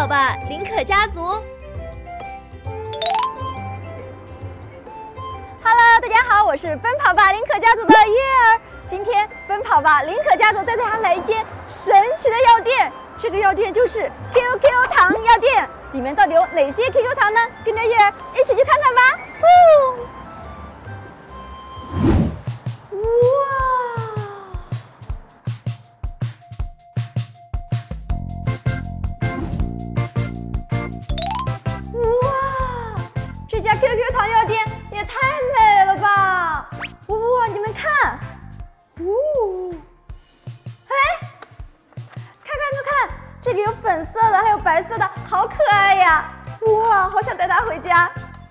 跑吧，伶可家族 ！Hello， 大家好，我是奔跑吧伶可家族的月儿。今天奔跑吧伶可家族带大家来一间神奇的药店，这个药店就是 QQ 糖药店。里面到底有哪些 QQ 糖呢？跟着月儿一起去看看吧。这家 QQ 糖药店也太美了吧！哇，你们看，看，这个有粉色的，还有白色的，好可爱呀！哇，好想带它回家。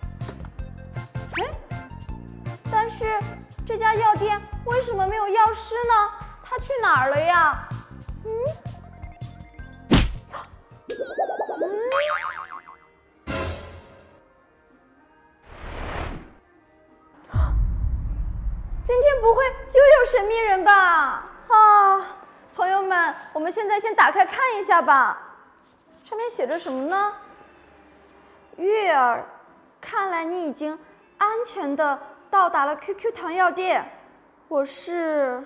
但是这家药店为什么没有药师呢？它去哪儿了呀？今天不会又有神秘人吧？朋友们，我们现在先打开看一下吧。上面写着什么呢？月儿，看来你已经安全的到达了 QQ 糖药店。我是……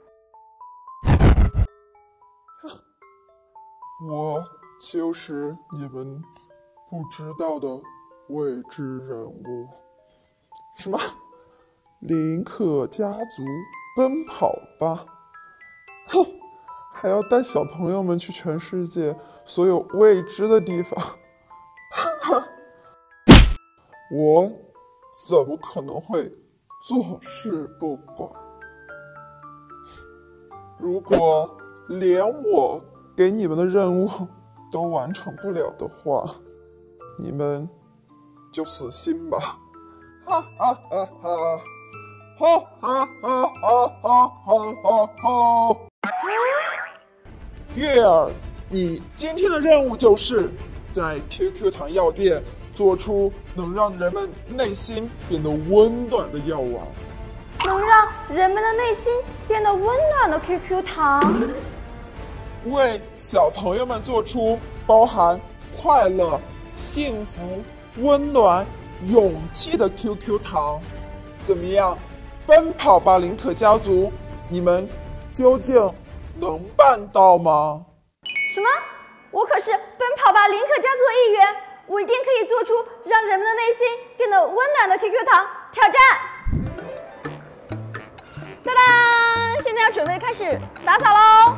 我就是你们不知道的未知人物。什么？伶可家族奔跑吧！哼，还要带小朋友们去全世界所有未知的地方。我怎么可能会坐视不管？如果连我给你们的任务都完成不了的话，你们就死心吧！哈哈哈哈！哈哈哈哈哈哈！月儿，你今天的任务就是在 QQ 糖药店做出能让人们内心变得温暖的药丸， 能让人们的内心变得温暖的 QQ 糖， 为小朋友们做出包含快乐、幸福、温暖、勇气的 QQ 糖，怎么样？奔跑吧伶可家族，你们究竟能办到吗？ 什么？我可是奔跑吧伶可家族的一员，我一定可以做出让人们的内心变得温暖的 QQ 糖。挑战！当当，现在要准备开始打扫喽。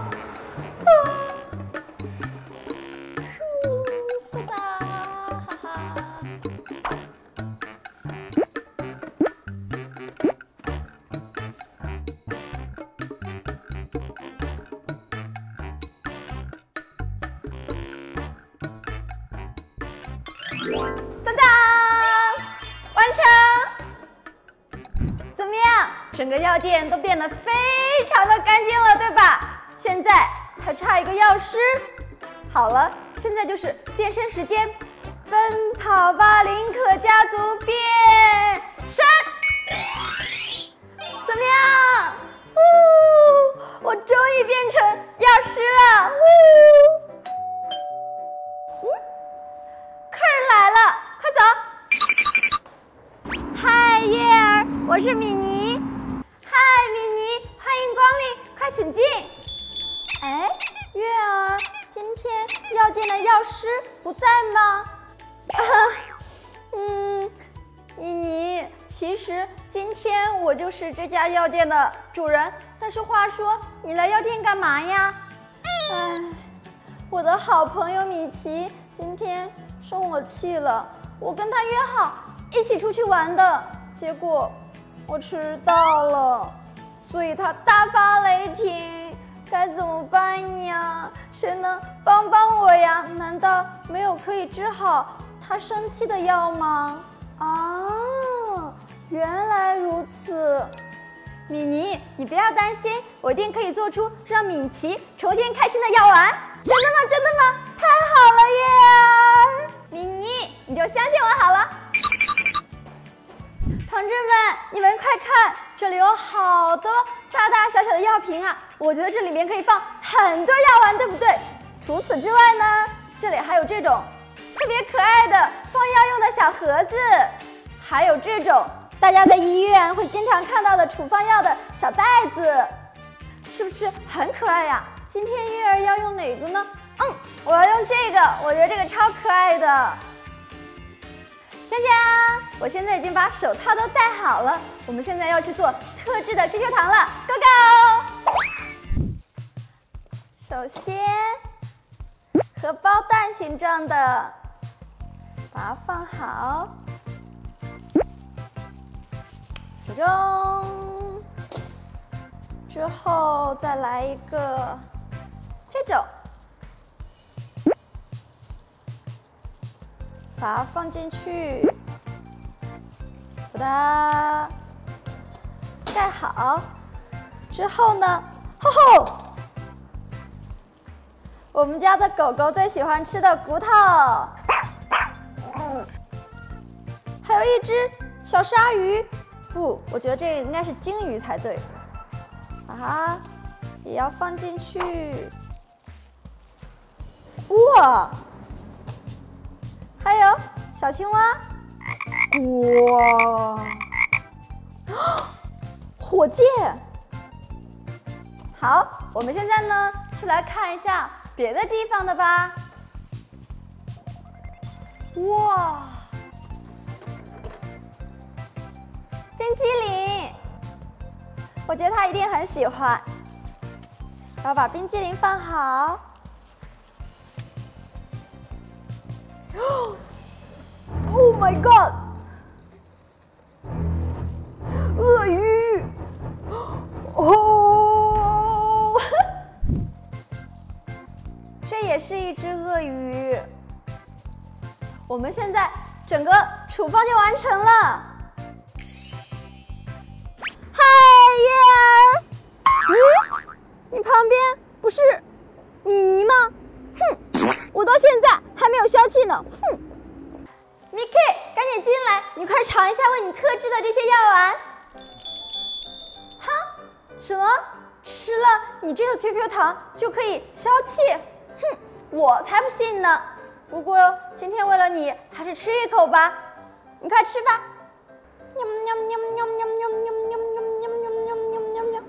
当当，完成！怎么样？整个药店都变得非常的干净了，对吧？现在还差一个药师。好了，现在就是变身时间，奔跑吧伶可家族变身！怎么样？我终于变成药师了！客人来了，快走！嗨，月儿，我是米妮。嗨，米妮，欢迎光临，快请进。月儿，今天药店的药师不在吗？米妮，其实今天我就是这家药店的主人，但是话说，你来药店干嘛呀？我的好朋友米奇今天生我气了，我跟他约好一起出去玩的，结果我迟到了，所以他大发雷霆，该怎么办呀？谁能帮帮我呀？难道没有可以治好他生气的药吗？原来如此。米妮，你不要担心，我一定可以做出让米奇重新开心的药丸。真的吗？真的吗？太好了，月儿！米妮，你就相信我好了。同志们，你们快看，这里有好多大大小小的药瓶啊！我觉得这里面可以放很多药丸，对不对？除此之外呢， 这里还有这种特别可爱的放药用的小盒子，还有这种大家在医院会经常看到的处方药的小袋子，是不是很可爱呀？今天月儿要用哪个呢？我要用这个，我觉得这个超可爱的。佳佳，我现在已经把手套都戴好了，我们现在要去做特制的 QQ 糖了 ，Go go！ 首先，荷包蛋形状的，把它放好。就中，之后再来一个这种，把它放进去，哒哒，盖好。之后呢，我们家的狗狗最喜欢吃的骨头，还有一只小鲨鱼。不，我觉得这个应该是鲸鱼才对。把它也要放进去。哇！还有小青蛙。哇！火箭。好，我们现在呢，去来看一下别的地方的吧。哇！冰淇淋，我觉得他一定很喜欢。要把冰淇淋放好。Oh my god！ 鳄鱼！哦，这也是一只鳄鱼。我们现在整个处方就完成了。你旁边不是米妮吗？哼，我到现在还没有消气呢。哼 ，lingke， 赶紧进来，你快尝一下为你特制的这些药丸。哈？什么？吃了你这个 QQ 糖就可以消气？哼，我才不信呢。不过今天为了你，还是吃一口吧。你快吃吧。喵喵喵喵喵喵喵喵喵喵喵喵喵喵。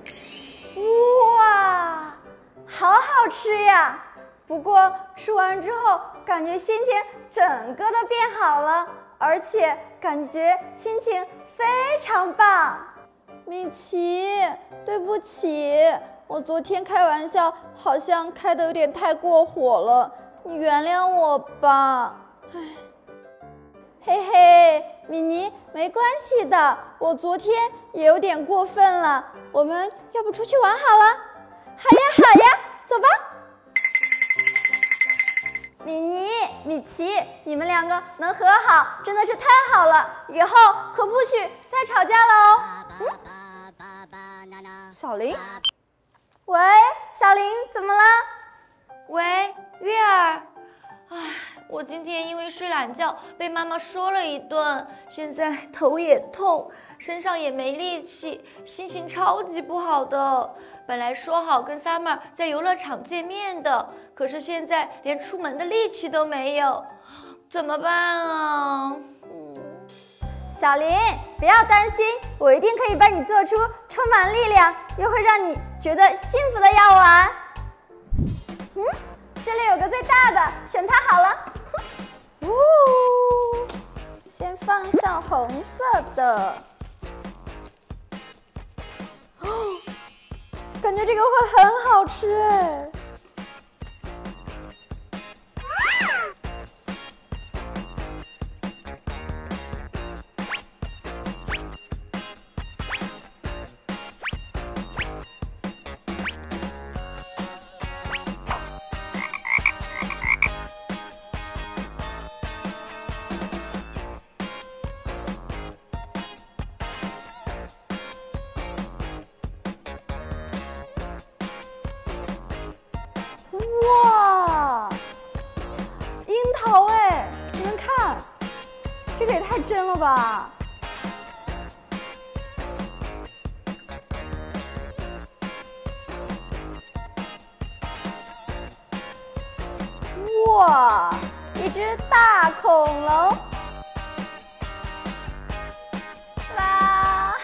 哇，好好吃呀！不过吃完之后，感觉心情整个都变好了，而且感觉心情非常棒。米奇，对不起，我昨天开玩笑好像开得有点太过火了，你原谅我吧。唉，嘿嘿，米妮，没关系的，我昨天也有点过分了。我们要不出去玩好了？好呀，好呀，走吧。米妮、米奇，你们两个能和好，真的是太好了，以后可不许再吵架了哦。小伶，喂，小伶，怎么了？ 喂，月儿，唉，我今天因为睡懒觉被妈妈说了一顿，现在头也痛，身上也没力气，心情超级不好的。本来说好跟 Summer 在游乐场见面的，可是现在连出门的力气都没有，怎么办啊？ 小伶，不要担心，我一定可以帮你做出充满力量又会让你觉得幸福的药丸。这里有个最大的，选它好了。先放上红色的。感觉这个会很好吃哎。哇，樱桃哎，你们看，这个也太真了吧！哇！ 哇，一只大恐龙。哇！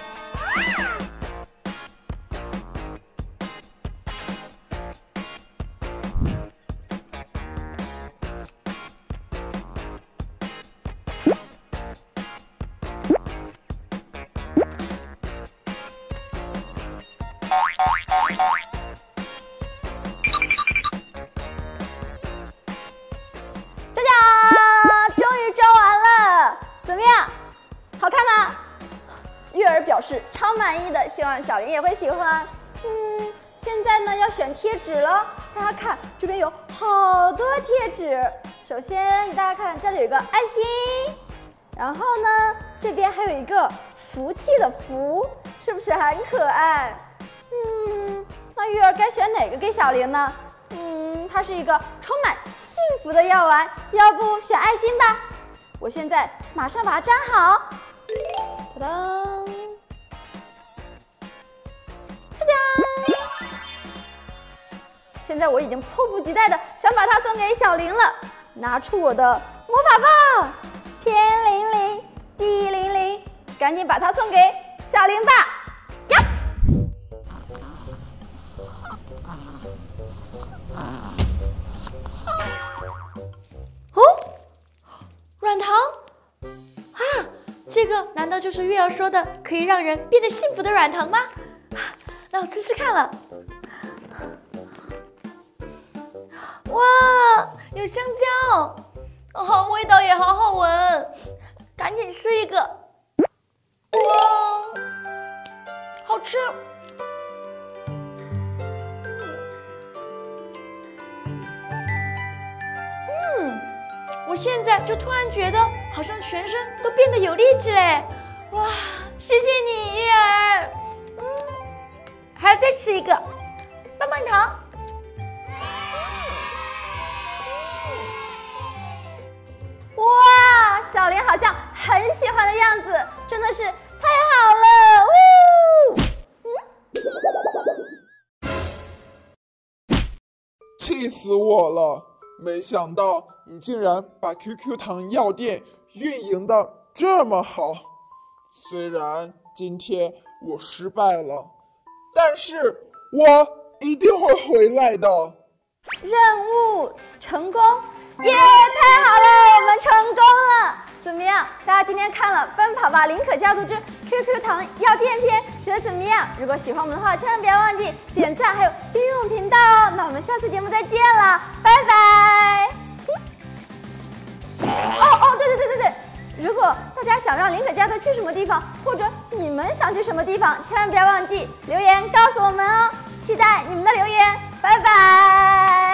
佳佳，终于装完了，怎么样？好看吗？月儿表示超满意的，希望小伶也会喜欢。现在呢要选贴纸了，大家看这边有好多贴纸。首先大家看这里有一个爱心，然后呢这边还有一个福气的福，是不是很可爱？那月儿该选哪个给小伶呢？它是一个充满幸福的药丸，要不选爱心吧？我现在马上把它粘好。哒当，짜잔！现在我已经迫不及待的想把它送给小伶了，拿出我的魔法棒，天灵灵，地灵灵，赶紧把它送给小伶吧！呀！ 哦，软糖啊！这个难道就是月儿说的可以让人变得幸福的软糖吗？那我吃吃看了。哇，有香蕉，哦，味道也好好闻，赶紧吃一个。哇，好吃。我现在就突然觉得好像全身都变得有力气嘞！哇，谢谢你，月儿。还要再吃一个棒棒糖。 哇，小伶好像很喜欢的样子，真的是太好了！ 气死我了！没想到你竟然把 QQ 糖药店运营的这么好。虽然今天我失败了，但是我一定会回来的。 任务成功！耶，太好了，我们成功了！怎么样？大家今天看了《奔跑吧伶可家族之 QQ 糖药店篇》，觉得怎么样？如果喜欢我们的话，千万不要忘记点赞，还有订阅我们频道哦。那我们下次节目再见了，拜拜！对，如果大家想让伶可家族去什么地方，或者你们想去什么地方，千万不要忘记留言告诉我们哦。期待你们的留言，拜拜。